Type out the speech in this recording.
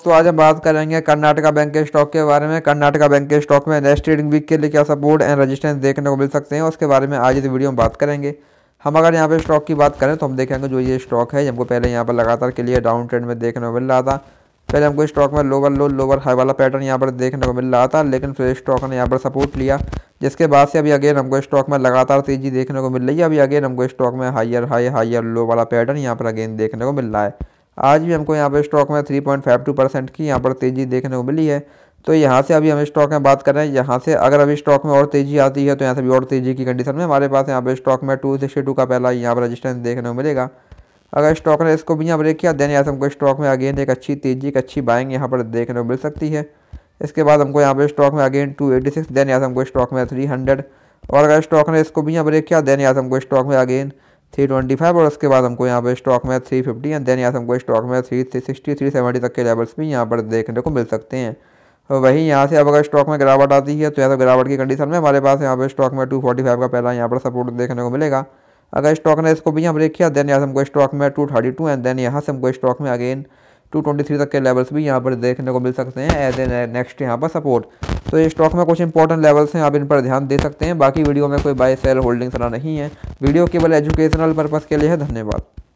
दोस्तों आज हम बात करेंगे कर्नाटका बैंक के स्टॉक के बारे में। कर्नाटका बैंक के स्टॉक में नेक्स्ट ट्रेडिंग वीक के लिए क्या सपोर्ट एंड रेजिस्टेंस देखने को मिल सकते हैं, उसके बारे में आज इस वीडियो में बात करेंगे। हम अगर यहाँ पे स्टॉक की बात करें तो हम देखेंगे जो ये स्टॉक है हमको पहले यहाँ पर लगातार के लिए डाउन ट्रेंड में देखने को मिल रहा था। पहले हमको स्टॉक में लोअर लो लोअर हाई वाला पैटर्न यहाँ पर देखने को मिल रहा था, लेकिन फिर स्टॉक ने यहाँ पर सपोर्ट लिया, जिसके बाद से अभी अगेन हमको स्टॉक में लगातार तेजी देखने को मिल रही है। अभी अगेन हमको स्टॉक में हायर हाई हायर लो वाला पैटर्न यहाँ पर अगेन देखने को मिल रहा है। आज भी हमको यहाँ पर स्टॉक में 3.52% की यहाँ पर तेज़ी देखने को मिली है। तो यहाँ से अभी हम स्टॉक में बात कर रहे हैं, यहाँ से अगर अभी स्टॉक में और तेज़ी आती है तो यहाँ से भी और तेज़ी की कंडीशन में हमारे पास यहाँ पर स्टॉक में 262 का पहला यहाँ पर रजिस्टेंस देखने को मिलेगा। अगर स्टॉक ने इसको भी यहाँ ब्रेक किया देन यहाँ से हमको स्टॉक में अगेन एक अच्छी तेज़ी एक अच्छी बाइंग यहाँ पर देखने को मिल सकती है। इसके बाद हमको यहाँ पर स्टॉक में अगेन 286 देन यहाँ से हमको स्टॉक में 300, और अगर स्टॉक ने इसको भी यहाँ ब्रेक किया देन यहाँ से हमको स्टॉक में अगेन 325, और उसके बाद हमको यहाँ पर स्टॉक में 350 एंड देन यहाँ से हमको स्टॉक में 360 370 तक के लेवल्स भी यहाँ पर देखने को मिल सकते हैं। और वहीं यहाँ से अब अगर स्टॉक में गिरावट आती है तो यहाँ से गिरावट की कंडीशन में हमारे पास यहाँ पर स्टॉक में 245 का पहला यहाँ पर सपोर्ट देखने को मिलेगा। अगर स्टॉक ने इसको भी यहाँ ब्रेक किया देन यहाँ से हमको स्टॉक में 232 एंड देन यहाँ से हमको स्टॉक में अगेन 223 तक के लेवल्स भी यहाँ पर देखने को मिल सकते हैं एज ए नेक्स्ट यहाँ पर सपोर्ट। तो ये स्टॉक में कुछ इंपॉर्टेंट लेवल्स हैं, आप इन पर ध्यान दे सकते हैं। बाकी वीडियो में कोई बाय सेल होल्डिंग सलाह नहीं है, वीडियो केवल एजुकेशनल पर्पज़ के लिए है। धन्यवाद।